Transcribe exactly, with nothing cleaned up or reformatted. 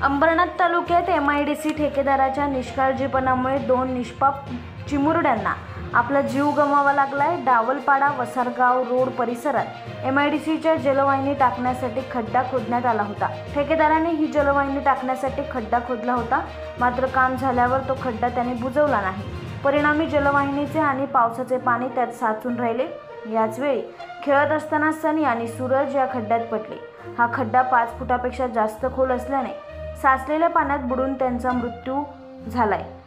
अंबरनाथ तालुक्यात M I D C ठेकेदाराच्या निष्काळजीपणामुळे दोन निष्पाप चिमुरड्यांना आपला जीव गमवावा लागलाय। डावलपाडा वसारगाव रोड परिसरात एम आय डी सीच्या जलवाहिनी टाकण्यासाठी खड्डा खोदण्यात आला होता। ठेकेदाराने ही जलवाहिनी टाकण्यासाठी खड्डा खोदला होता, मात्र काम झाल्यावर तो खड्डा त्याने बुजवला नाही। परिणामी जलवाहिनीचे आणि पावसाचे पाणी त्यात साचून राहिले। याच वेळी खेळत असताना सनी आणि सूरज या खड्ड्यात पडले। हा खड्डा पाच फुटापेक्षा जास्त खोल असल्याने साचलेल्या पाण्यात बुडून त्यांचा मृत्यू झालाय।